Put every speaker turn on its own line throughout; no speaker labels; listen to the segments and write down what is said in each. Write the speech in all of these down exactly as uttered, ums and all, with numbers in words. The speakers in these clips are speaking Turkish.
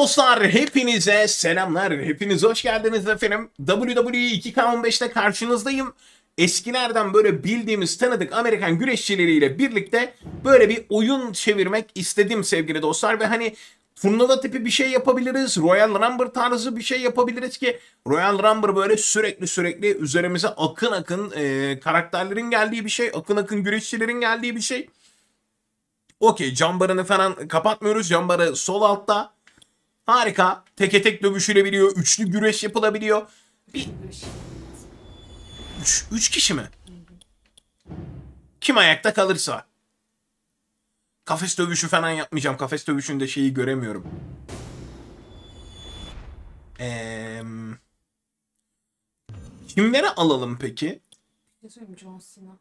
dostlar, hepinize selamlar. Hepiniz hoş geldiniz efendim. W W E iki K on beşte karşınızdayım. Eskilerden böyle bildiğimiz tanıdık Amerikan güreşçileriyle birlikte böyle bir oyun çevirmek istedim sevgili dostlar. Ve hani turnuva tipi bir şey yapabiliriz. Royal Rumble tarzı bir şey yapabiliriz ki Royal Rumble böyle sürekli sürekli üzerimize akın akın e, karakterlerin geldiği bir şey. Akın akın güreşçilerin geldiği bir şey. Okey, cambarını falan kapatmıyoruz. Cambarı sol altta. Harika. Teke tek dövüşülebiliyor. Üçlü güreş yapılabiliyor. Bir... Üç, üç kişi mi? Kim ayakta kalırsa. Kafes dövüşü falan yapmayacağım. Kafes dövüşünde şeyi göremiyorum. Ee... Kimleri alalım peki?
John Cena.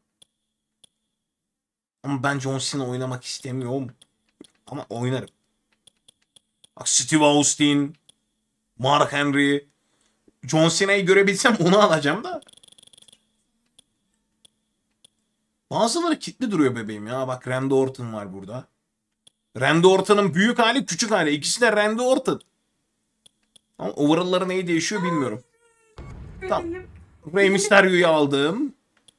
Ama ben John Cena oynamak istemiyorum. Ama oynarım. Bak, Steve Austin, Mark Henry, John Cena'yı görebilsem onu alacağım da. Bazıları kilitli duruyor bebeğim ya. Bak, Randy Orton var burada. Randy Orton'un büyük hali, küçük hali. İkisi de Randy Orton. Ama overall'ları neyi değişiyor bilmiyorum. Tamam. Rey Mysterio'yu aldım.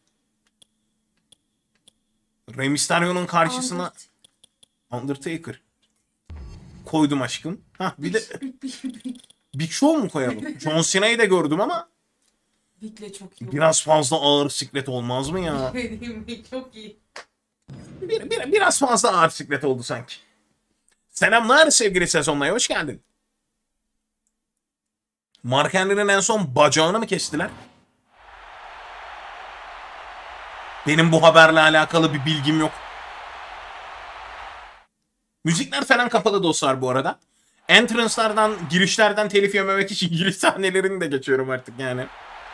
Rey Mysterio'nun karşısına Undertaker koydum aşkım. Hah, bir de Big Show mu koyalım? John Cena'yı da gördüm ama
Big'le çok iyi.
biraz fazla ağır siklet olmaz mı ya?
Çok iyi.
Bir, bir, biraz fazla ağır siklet oldu sanki. Selamlar sevgili sezonlara, hoş geldin. Mark Henry'nin en son bacağını mı kestiler? Benim bu haberle alakalı bir bilgim yok. Müzikler falan kapalı dostlar bu arada. Entrance'lardan, girişlerden telif yememek için giriş sahnelerini de geçiyorum artık yani.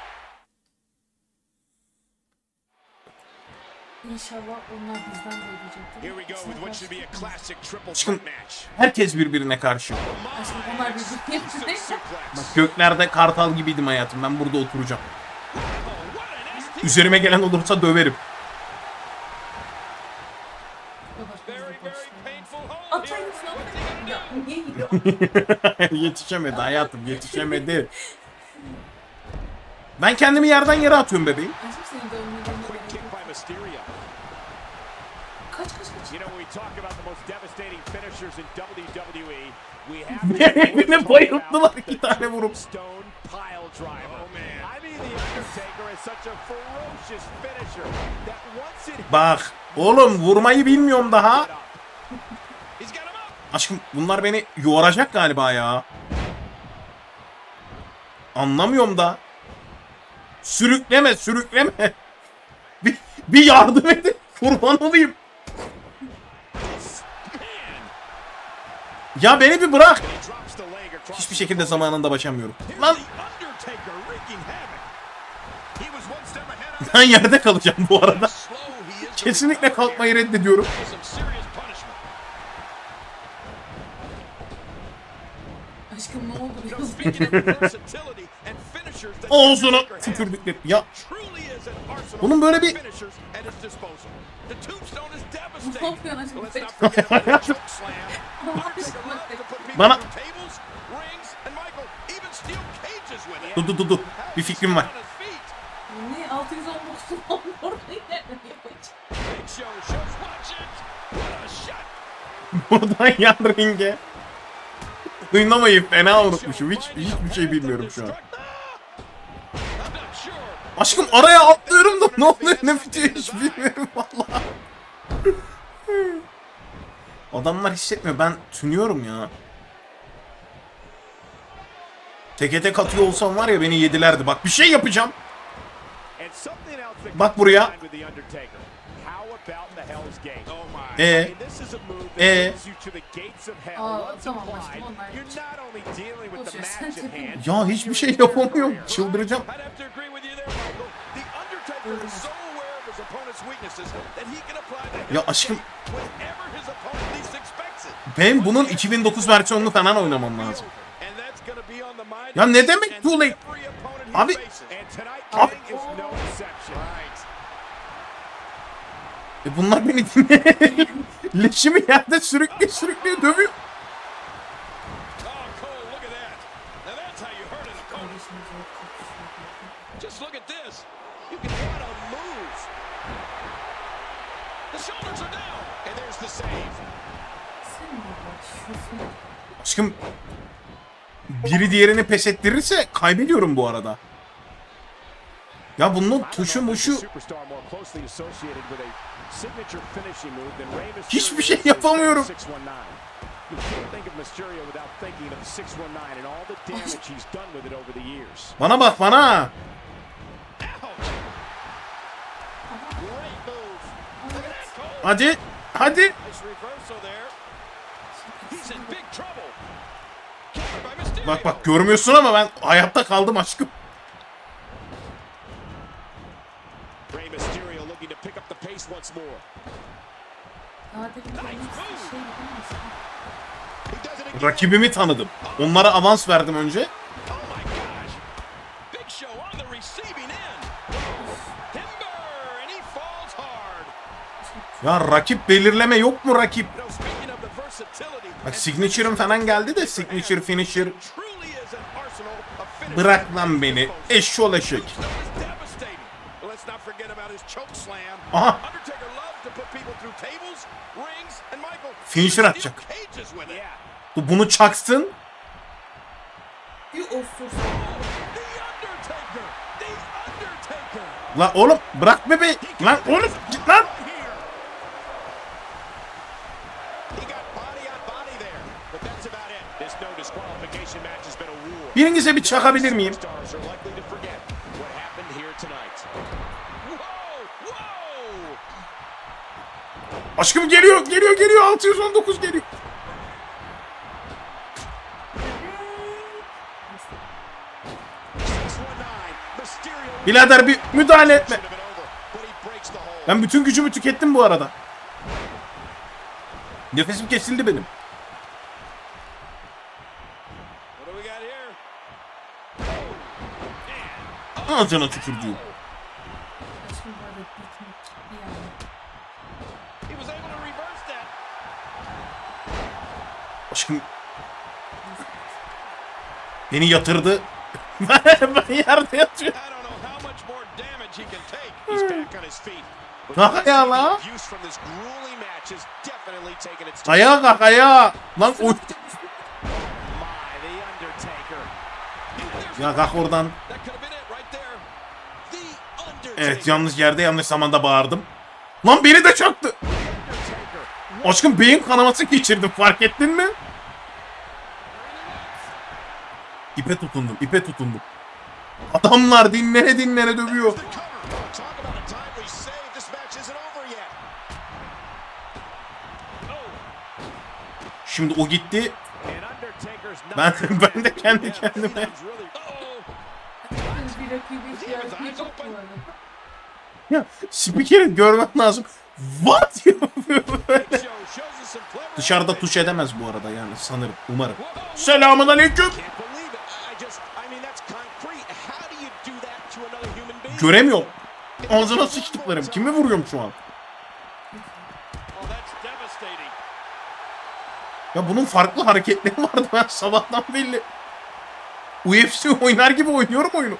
İnşallah onlar bizden de ödeyecektir.
Aşkım, herkes birbirine karşı.
Aşkım onlar birbirine.
Bak, göklerde kartal gibiydim hayatım. Ben burada oturacağım. Üzerime gelen olursa döverim. Yetişemedi hayatım, yetişemedi. Ben kendimi yerden yere atıyorum bebeğim.
Kaç kaç kaç.
Beni bayılttılar iki tane vurup. Bak oğlum, vurmayı bilmiyorum daha. Aşkım, bunlar beni yoğuracak galiba ya. Anlamıyorum da. Sürükleme, sürükleme. Bir, bir yardım edin. Kurban olayım. Ya beni bir bırak. Hiçbir şekilde zamanında başamıyorum. Lan. Ben yerde kalacağım bu arada. Kesinlikle kalkmayı reddediyorum.
Aşkım ne oldu?
Ağzına tükürdükleri. Ya. Bunun böyle bir...
Ne yapıyorsun aşkım?
Bana... Dur dur dur dur. Bir fikrim var.
Ne? altı yüz on dokuz orada yerden
Buradan yan ringe. Duynamayıp fena unutmuşum. Hiç, hiçbir şey bilmiyorum şu an. Aşkım, araya atlıyorum da ne oluyor ne bitiyor hiç bilmiyorum vallahi. Adamlar hissetmiyor. Ben tünüyorum ya. Teke tek atıyor olsam var ya, beni yedilerdi. Bak, bir şey yapacağım. Bak buraya. E E
Aa, tamam aşkım onlar.
Ya hiçbir şey yapamıyorum. Çıldıracağım. Ya aşkım, ben bunun iki bin dokuz versiyonunu falan oynamam lazım. Ya ne demek too late? Abi, abi. E bunlar beni dinle. Leşimi yerde sürükle sürükle dövüyor.
Just look at this. You can what a move. The shoulders are down. And there's the save.
Aşkım biri diğerini pes ettirirse kaybediyorum bu arada. Ya bunun tuşu muşu hiçbir şey yapamıyorum. Bana bak bana. Hadi hadi. Bak bak görmüyorsun ama ben hayatta kaldım aşkım. Rakibimi tanıdım. Onlara avans verdim önce. Ya rakip belirleme yok mu rakip? Bak Signature'ım falan geldi de Signature Finisher. Bırak lan beni. Eşşoğlu eşek. Aha. Finisher atacak. Bunu çaksın.
Bir osursun.
Lan oğlum bırak be be. Lan oğlum git lan. Birinize bir çakabilir miyim? Aşkım geliyor, geliyor, geliyor. altı yüz on dokuz geliyor. Birader bir müdahale etme. Ben bütün gücümü tükettim bu arada. Nefesim kesildi benim. Ağzına tükürdüğüm. Aşkım. Beni yatırdı. Ben yerde yatıyorum. Kalk ayağa la. Ayağa kalk ayağa. Lan oy. Ya kalk oradan. Evet yanlış yerde yanlış zamanda bağırdım. Lan beni de çaktı. Aşkım beyin kanaması geçirdim fark ettin mi? İpe tutundum ipe tutundum. Adamlar dinlene dinlene dövüyor. Şimdi o gitti. Ben ben de kendi kendime. Ya spikerin görmem lazım. What? Dışarıda tuş edemez bu arada yani sanırım umarım. Selamun aleyküm. Göremiyorum. Ağzına sıçtıklarım. Kimi vuruyorum şu an? Ya bunun farklı hareketleri vardı ben sabahtan belli. U F C oynar gibi oynuyorum oyunu.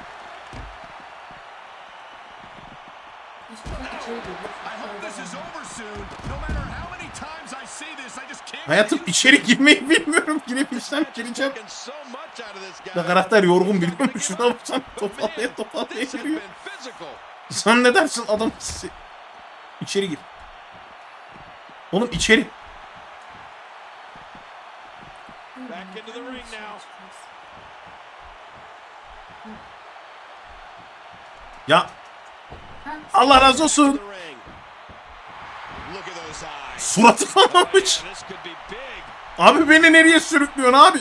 Hayatım içeri girmeyi bilmiyorum. Girebilsem gireceğim. Da karakter yorgun biliyor musun? Şuna baksan topallaya topallaya giriyor. Sen ne dersin adam? İçeri gir. Oğlum içeri. Ya Allah razı olsun. Suratı kalmamış. Abi beni nereye sürüklüyorsun abi?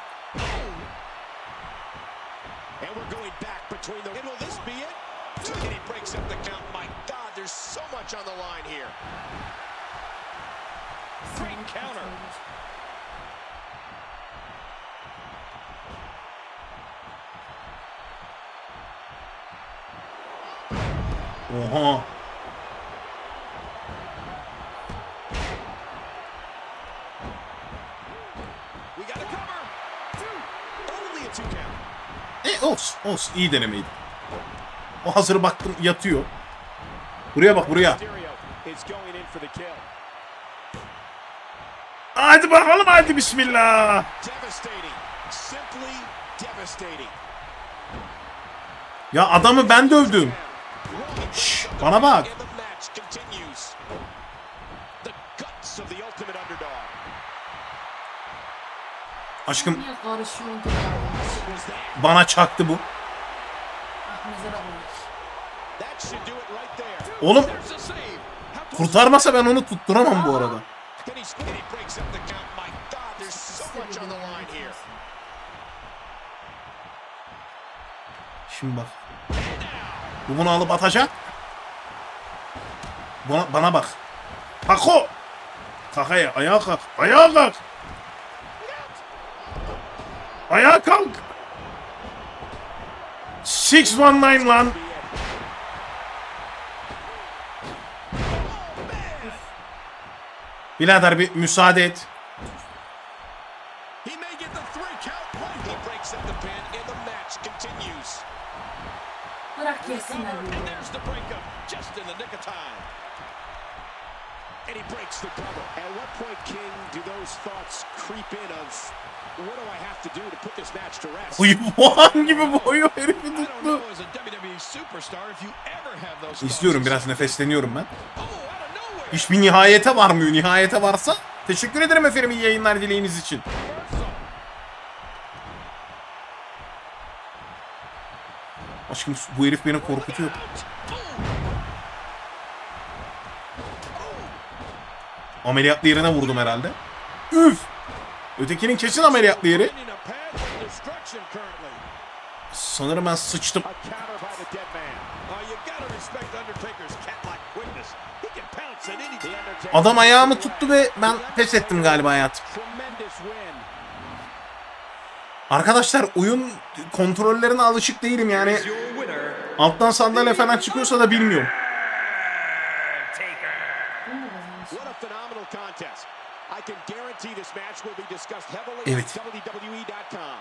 Oha. E olsun olsun iyi denemeydi. O hazır baktım yatıyor. Buraya bak buraya. Hadi bakalım hadi bismillah. Ya adamı ben dövdüm. Şşş, bana bak. Aşkım
Niye karışıyorsun ki?
bana çaktı bu.
Ah, mezara koy.
Oğlum kurtarmasa ben onu tutturamam bu arada. Şimdi bak. Bu bunu alıp atacak. Bana, bana bak. Pako. Kakaya ayağa kalk. Ayağa kalk. Ayağa kalk. altı yüz on dokuz lan. Birader bir müsaade et.
Bırak yesinler bunu.
And he breaks the cover. At what point, King, do those thoughts creep in of what do I have to do to put this match to rest?
Uyuman gibi boyu herifi
I don't
tuttu.
know as a W W E superstar if you ever have those thoughts.
İstiyorum biraz nefesleniyorum ben.
Oh, out of nowhere.
İş bir nihayete var mı? Nihayete varsa teşekkür ederim efendim iyi yayınlar dileğiniz için. Aşkım bu herif beni korkutuyor. Ameliyatlı yerine vurdum herhalde. Üf! Ötekinin kesin ameliyatlı yeri.
In a path of destruction currently.
Sanırım ben sıçtım.
A counter by the dead man. Oh, you gotta respect Undertaker's cat-like quickness. He can pounce at any time.
Adam ayağımı tuttu ve ben pes ettim galiba hayat.
Tremendous win.
Arkadaşlar oyun kontrollerine alışık değilim yani. Alttan sandalye falan çıkıyorsa da bilmiyorum.
What a phenomenal contest. I can guarantee this match will be discussed heavily
Evet.
at W W E dot com.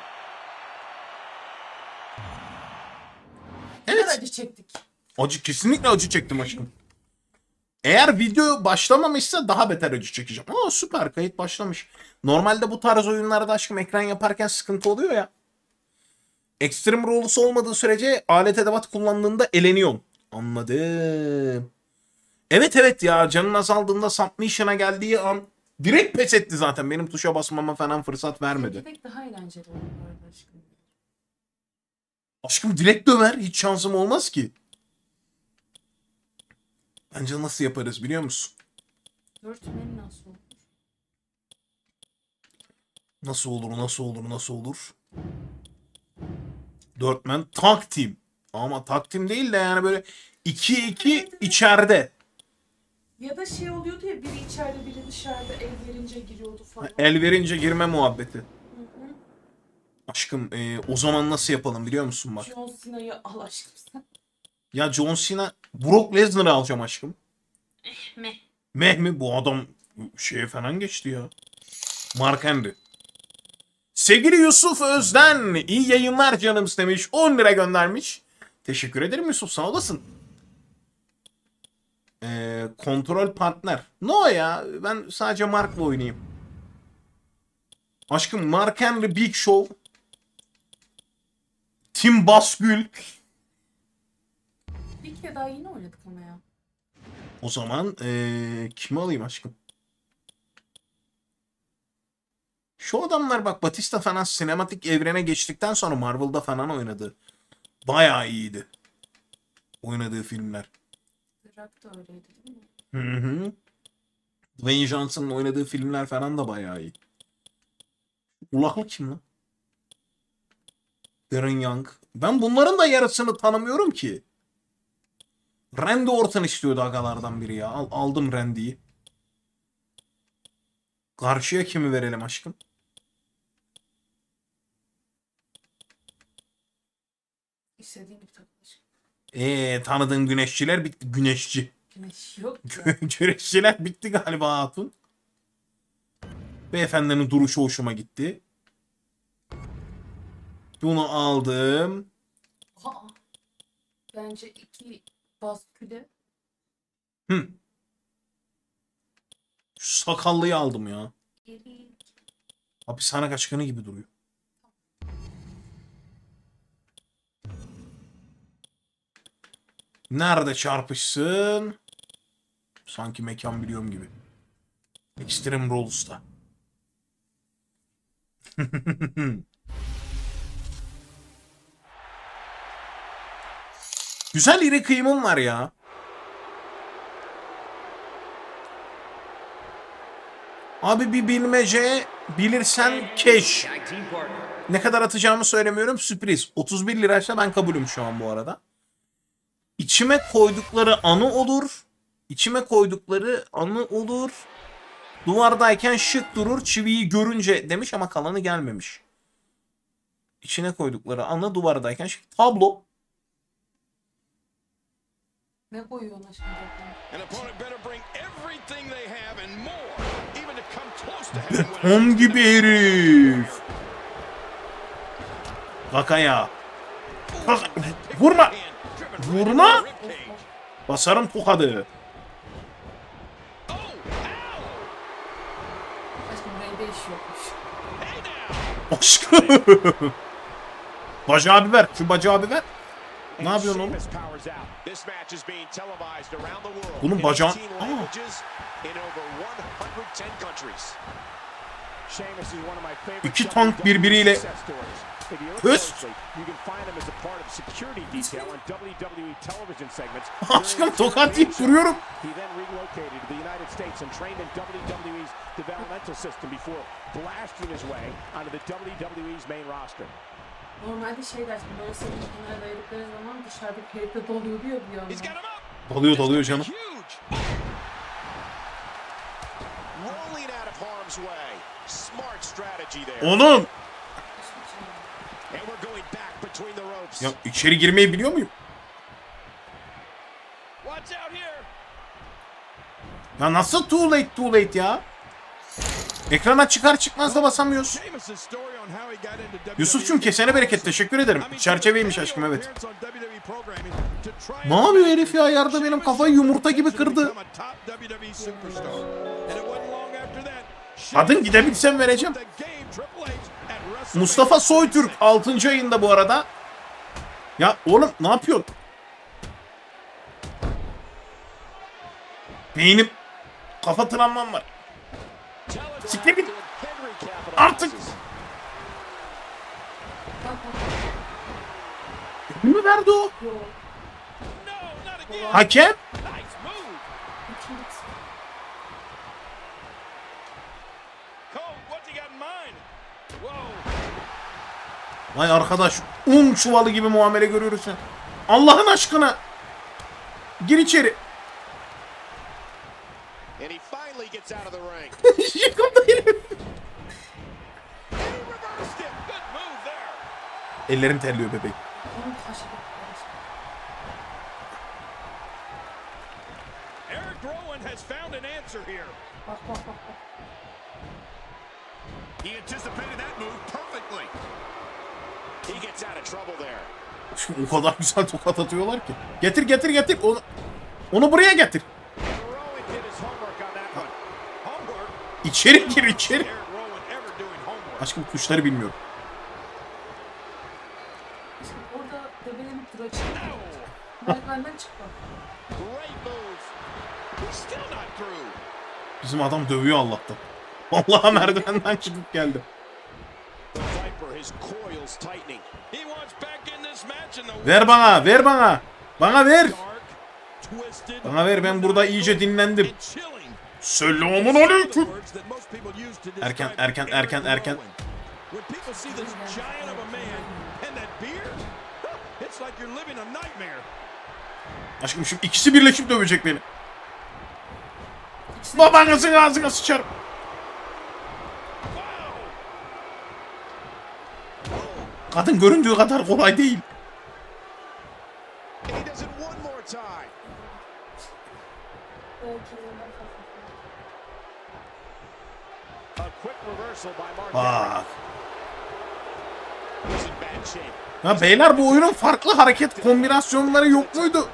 Ne kadar acı çektik.
Acı kesinlikle acı çektim aşkım. Eğer video başlamamışsa daha beter acı çekeceğim. Aa süper kayıt başlamış. Normalde bu tarz oyunlarda aşkım ekran yaparken sıkıntı oluyor ya. Extreme Rules olmadığı sürece alet edevat kullandığında eleniyorsun. Anladım. Evet evet ya canın azaldığında submission'a geldiği an direkt pes etti zaten. Benim tuşa basmama falan fırsat vermedi.
Çekmek daha eğlenceli olur bu arada aşkım.
Aşkım direkt döver. Hiç şansım olmaz ki. Bence nasıl yaparız biliyor musun?
Dört men nasıl olur?
Nasıl olur, nasıl olur, nasıl olur? Dörtmen tag team. Ama tag team değil de yani böyle iki iki içeride.
Ya da şey oluyordu ya biri içeride biri dışarıda el verince giriyordu falan.
El verince girme muhabbeti. Aşkım e, o zaman nasıl yapalım biliyor musun bak.
John Cena'yı al aşkım sen.
Ya John Cena, Brock Lesnar'ı alacağım aşkım.
Meh.
Meh mi? Bu adam şeye falan geçti ya. Mark Henry. Sevgili Yusuf Özden iyi yayınlar canım demiş. on lira göndermiş. Teşekkür ederim Yusuf sağ olasın. Ee, kontrol partner. No ya ben sadece Mark'la oynayayım. Aşkım Mark Henry Big Show. Tim Basgül.
Bir kere daha yine oynadık ama ya.
O zaman ee, kimi alayım aşkım? Şu adamlar bak Batista falan sinematik evrene geçtikten sonra Marvel'da falan oynadı. Bayağı iyiydi. Oynadığı filmler.
The Rock da öyleydi değil mi?
Hı hı. Dwayne Johnson'ın oynadığı filmler falan da bayağı iyi. Ulaklı kim lan? Darren Young. Ben bunların da yarısını tanımıyorum ki. Randy Orton istiyordu agalardan biri ya. Al, aldım Randy'yi. Karşıya kimi verelim aşkım?
İstediğin gibi takıl aşkım.
Eee tanıdığın güneşçiler bitti. Güneşçi.
Güneş yok ki.
Güneşçiler bitti galiba hatun. Beyefendinin duruşu hoşuma gitti. Bunu aldım.
Aa, bence iki basküde.
Hı. Şu sakallıyı aldım ya.
Geri.
Hapishane kaçkını gibi duruyor. Nerede çarpışsın? Sanki mekan biliyorum gibi. Extreme Rules'ta. Güzel iri kıyımım var ya. Abi bir bilmece, bilirsen keş. Ne kadar atacağımı söylemiyorum, sürpriz. otuz bir liraysa ben kabulüm şu an bu arada. İçime koydukları anı olur. İçime koydukları anı olur. Duvardayken şık durur çiviyi görünce demiş ama kalanı gelmemiş. İçine koydukları anı duvardayken şık. Tablo.
Ne koyuyor ona şimdi?
Beton gibi herif. Kakaya. Kaka. Vurma. Vurma. Basarım tokadı.
Aşkım reyde iş yokmuş.
Aşkım. Bacağı bir ver. Şu bacağı bir ver. Ne yapıyorsun oğlum? Bunun bacağı... Aa. İki tank birbiriyle... Höst. Aşkım tokat yiyip duruyorum.
Normalde şey dersin, böyle senin kenara dayadıkları zaman dışarıdaki herifte doluyor diyor bir anda.
Dalıyor dalıyor canım. Oğlum. Ya içeri girmeyi biliyor muyum? Ya nasıl too late too late ya? Ekrana çıkar çıkmaz da basamıyoruz. Yusuf'cum kesene bereket, teşekkür ederim. Çerçeveymiş aşkım, evet. Ne yapıyor herif ya, yerde benim kafayı yumurta gibi kırdı. Kadın gidebilsem vereceğim. Mustafa Soytürk altıncı ayında bu arada. Ya oğlum ne yapıyorsun? Beynim kafa travmam var. Siktir git. Artık. Ödül mü verdi o? Hakem? Vay arkadaş, un çuvalı gibi muamele görüyoruz sen. Allah'ın aşkına. Gir içeri. Yıkıldı herif. Ellerim terliyor bebeğim.
Bak bak bak.
Şimdi o kadar güzel tokat atıyorlar ki. Getir getir getir. Onu, onu buraya getir. İçeri gir içeri. Aşkım tuşları bilmiyorum.
Şimdi orada debelenip duracak. Merdivenden çıkma.
Bizim adam dövüyor Allah'tan. Vallahi merdivenden çıkıp geldi. Ver bana, ver bana. Bana ver. Bana ver, ben burada iyice dinlendim. Selamun aleyküm. Erken, erken, erken, erken. Aşkım şimdi ikisi birleşip dövecek beni. Babanızın ağzına sıçarım. Kadın göründüğü kadar kolay değil. Bak. Ya beyler, bu oyunun farklı hareket kombinasyonları yok muydu?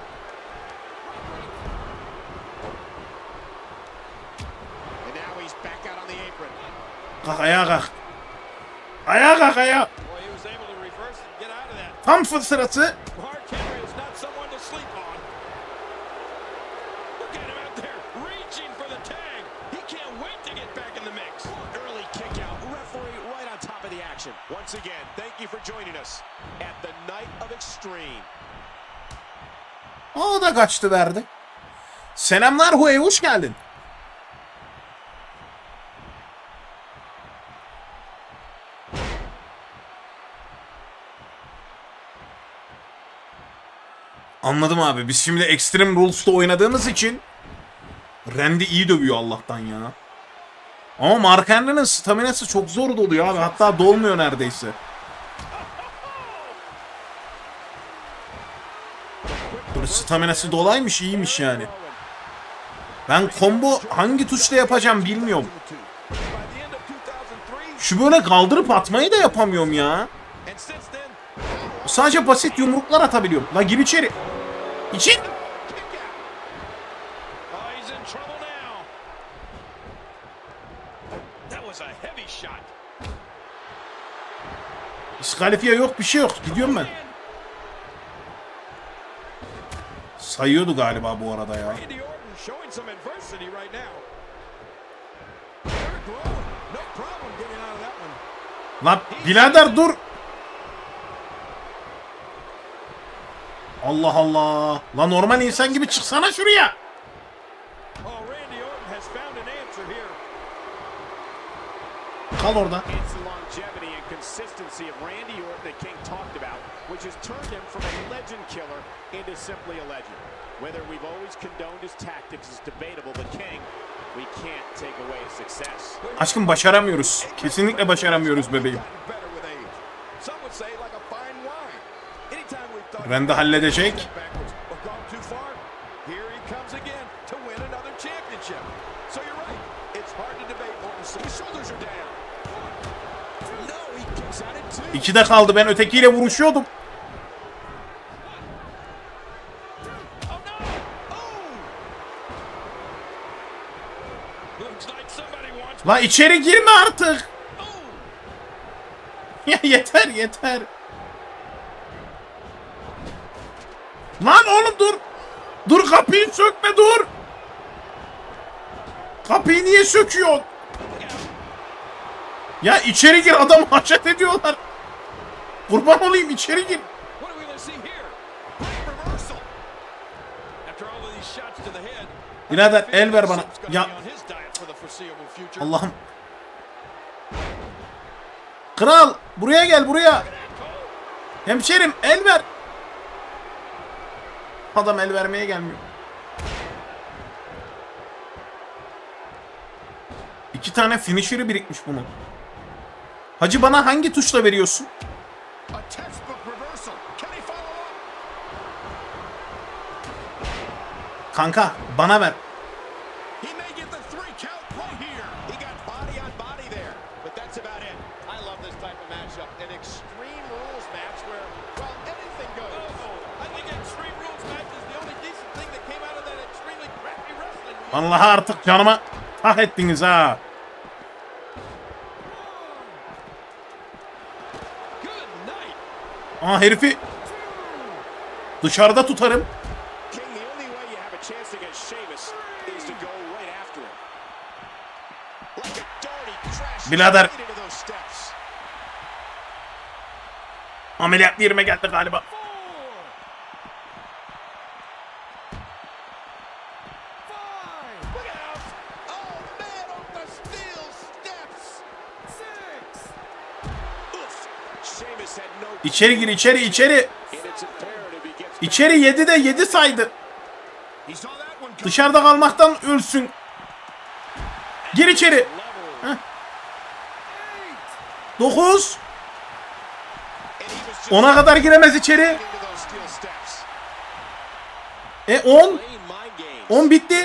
Kalk ayağa kalk. Ayağa kalk ayağa. Tam fır sırası.
Once again, thank you for joining us at the Night of Extreme.
O da kaçtı verdi. Selamlar Huey, hoş geldin. Anladım abi. Biz şimdi Extreme Rules'ta oynadığımız için Randy iyi dövüyor Allah'tan ya. Ama Mark Henry'nin staminası çok zor doluyor abi. Hatta dolmuyor neredeyse. Böyle staminası dolaymış, iyiymiş yani. Ben combo hangi tuşla yapacağım bilmiyorum. Şu böyle kaldırıp atmayı da yapamıyorum ya. Sadece basit yumruklar atabiliyorum. La gir içeri. İçin. Diskalifiye yok, bir şey yok. Gidiyorum ben. Sayıyordu galiba bu arada ya. Lan birader dur. Allah Allah. Lan normal insan gibi çıksana şuraya. Kal orada. Aşkım başaramıyoruz. Kesinlikle başaramıyoruz bebeğim. Randy halledecek. İkide kaldı, ben ötekiyle vuruşuyordum. La içeri girme artık. Ya yeter yeter. Lan oğlum dur. Dur, kapıyı sökme, dur. Kapıyı niye söküyorsun? Ya içeri gir, adam haşet ediyorlar. Kurban olayım, içeri gir. Birader el ver bana. Ya Allah'ım. Kral buraya gel, buraya. Hemşerim el ver. Adam el vermeye gelmiyor. İki tane finisher'ı birikmiş bunun. Hacı bana hangi tuşla veriyorsun? Kanka bana ver. Vallahi artık canıma hak ettiniz ha. Aa, herifi dışarıda tutarım. Birader. Ameliyat yerime geldi galiba. İçeri gir, içeri, içeri. İçeri yedi de yedi saydı. Dışarıda kalmaktan ölsün. Gir içeri. Heh. dokuz. ona kadar giremez içeri. E on. on bitti.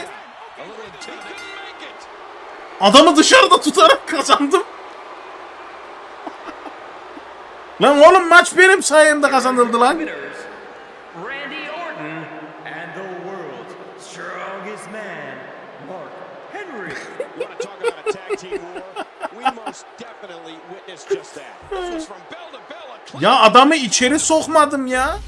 Adamı dışarıda tutarak kazandım. Lan oğlum maç benim sayemde kazanıldı lan.
Randy Orton and the world's strongest man, Mark Henry.
You want to talk about a tag team war? We most definitely witnessed just that. This was from bell to bell.
Ya adamı içeri sokmadım ya.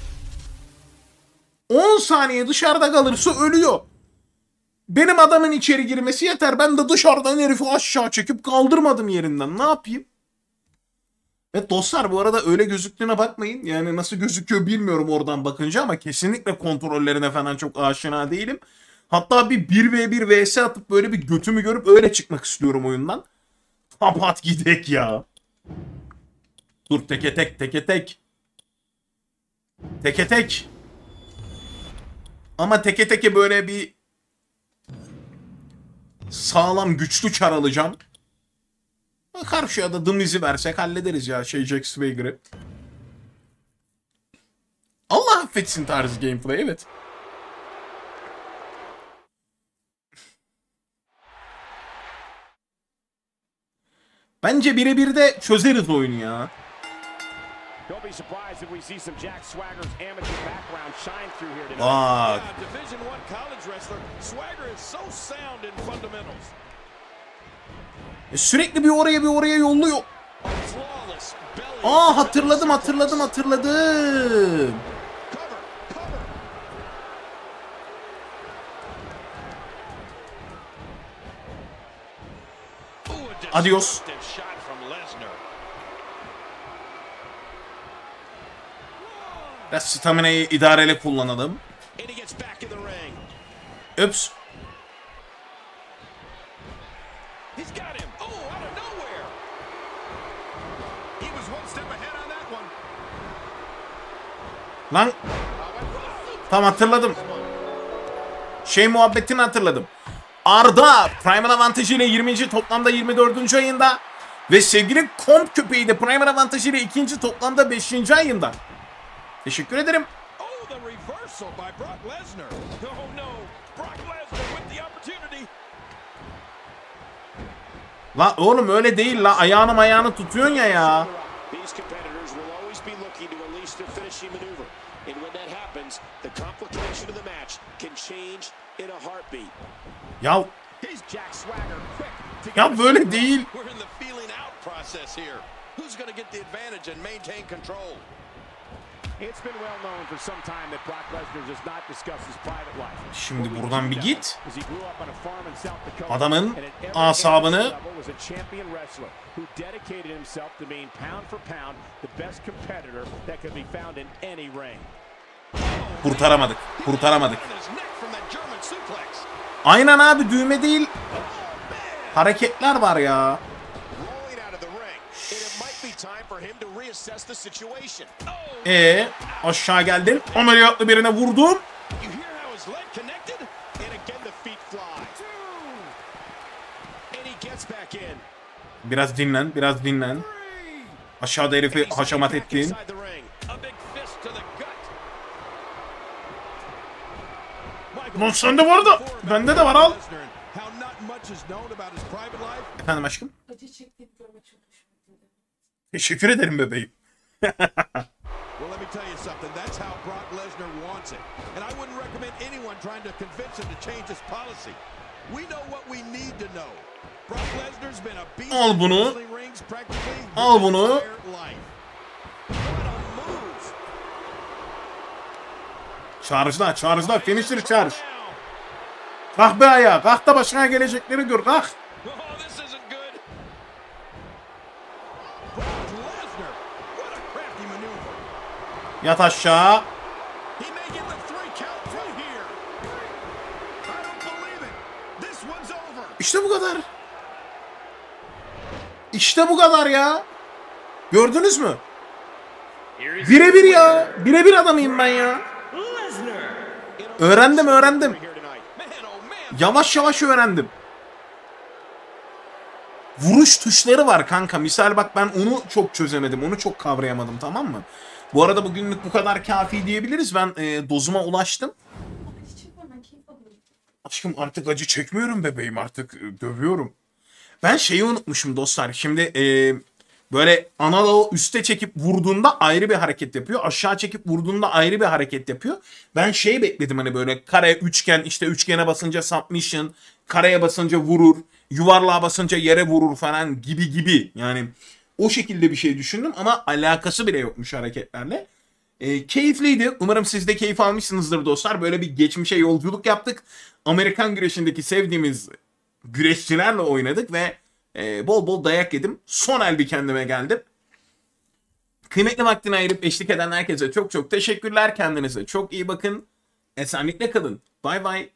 on saniye dışarıda kalırsa ölüyor. Benim adamın içeri girmesi yeter. Ben de dışarıdan herifi aşağı çekip kaldırmadım yerinden. Ne yapayım? Evet dostlar, bu arada öyle gözüktüğüne bakmayın. Yani nasıl gözüküyor bilmiyorum oradan bakınca ama kesinlikle kontrollerine falan çok aşina değilim. Hatta bir bir ve bir vs atıp böyle bir götümü görüp öyle çıkmak istiyorum oyundan. Kapat gidek ya. Dur, teke tek teke tek. Teke tek. Ama teke teke böyle bir sağlam güçlü çar alacağım. Karşıya da The Miz'i versek hallederiz ya, şey Jack Swagger'ı. Allah affetsin tarzı gameplay, evet. Bence birebir de çözeriz oyunu ya.
Don't be surprised if we see some Jack Swagger's amateur background shine through here tonight.
Bak.
Yeah, Division one college wrestler, Swagger is so sound in fundamentals.
E sürekli bir oraya bir oraya yolluyor.
Flawless belly.
Aa hatırladım hatırladım hatırladım.
Cover, cover. Ooh, a
Adios.
destructive shot from Lesnar.
Biraz stamina'yı idareli kullanalım.
And he gets back in the ring.
Öps.
He's got him. Oh, out of nowhere. He was one step ahead on that one.
Lan. Tamam hatırladım. Şey muhabbetini hatırladım. Arda Primal avantajı ile yirminci toplamda yirmi dördüncü ayında ve sevgili komp köpeği de Primal avantajı ile ikinci toplamda beşinci ayında. Teşekkür ederim.
Oh, the reversal by Brock Lesnar. Oh no, Brock Lesnar with the opportunity.
La oğlum öyle değil la, ayağını ayağını tutuyorsun ya ya.
These competitors will always be looking to unleash their finishing maneuver. And when that happens, the complication of the match can change in a heartbeat.
Ya
He's Jack Swagger quick to get
ya
the
böyle
shot.
değil.
We're in the feeling out process here. Who's going to get the advantage and maintain control? It's been well known for some time that Brock Lesnar does not discuss his private life.
Şimdi buradan bir git.
As he grew up on a farm in South Dakota,
Adamın
and at every
asabını
level was a champion wrestler who dedicated himself to being pound for pound the best competitor that could be found in any ring.
kurtaramadık. Kurtaramadık.
On his neck from that German suplex.
Aynen abi, düğme değil. Hareketler var ya.
Rolling out of the ring. And it might be time for him to reassess the situation. Oh,
Ee, aşağı geldim. Ameliyatlı birine vurdum.
you hear how his leg connected? And again the feet fly. And he gets back in.
Biraz dinlen, biraz dinlen. Aşağıda herifi haşamat ettin.
Inside the ring. A big fist to the gut.
Lan sende var da. Bende de var, al.
How not much is known about his private life.
Efendim aşkım.
Acı çektiğini görmek çok hoşuma gitti.
Teşekkür ederim bebeğim.
Well, let me tell you something. That's how Brock Lesnar wants it. And I wouldn't recommend anyone trying to convince him to change his policy. We know what we need to know. Brock Lesnar's been a beast
Al bunu.
in wrestling rings practically his
Al bunu.
entire life. What a move.
Charge'la, charge'la, finisher charge. Kalk be ayağa, kalk da başına gelecekleri gör, kalk.
Oh, this isn't good. Brock Lesnar. What a crafty maneuver.
Yat aşağı.
He may get the three count through here. I don't believe it. This one's over.
İşte bu kadar. İşte bu kadar ya. Gördünüz mü? Birebir ya. Birebir adamıyım ben ya. Öğrendim, öğrendim.
Here tonight. Man, oh man.
Yavaş yavaş öğrendim. Vuruş tuşları var kanka. Misal bak, ben onu çok çözemedim. Onu çok kavrayamadım, tamam mı? Bu arada bugünlük bu kadar kafi diyebiliriz. Ben e, dozuma ulaştım.
Acı çekme, ben keyif alıyorum.
Aşkım artık acı çekmiyorum bebeğim. Artık e, dövüyorum. Ben şeyi unutmuşum dostlar. Şimdi e, Böyle analoğu üste çekip vurduğunda ayrı bir hareket yapıyor. Aşağı çekip vurduğunda ayrı bir hareket yapıyor. Ben şey bekledim hani böyle kare, üçgen, işte üçgene basınca submission, kareye basınca vurur, yuvarlığa basınca yere vurur falan gibi gibi. Yani o şekilde bir şey düşündüm ama alakası bile yokmuş hareketlerle. E, keyifliydi. Umarım siz de keyif almışsınızdır dostlar. Böyle bir geçmişe yolculuk yaptık. Amerikan güreşindeki sevdiğimiz güreşçilerle oynadık ve e, bol bol dayak yedim. Son el bir kendime geldim. Kıymetli vaktini ayırıp eşlik eden herkese çok çok teşekkürler. Kendinize çok iyi bakın. Esenlikle kalın. Bay bay.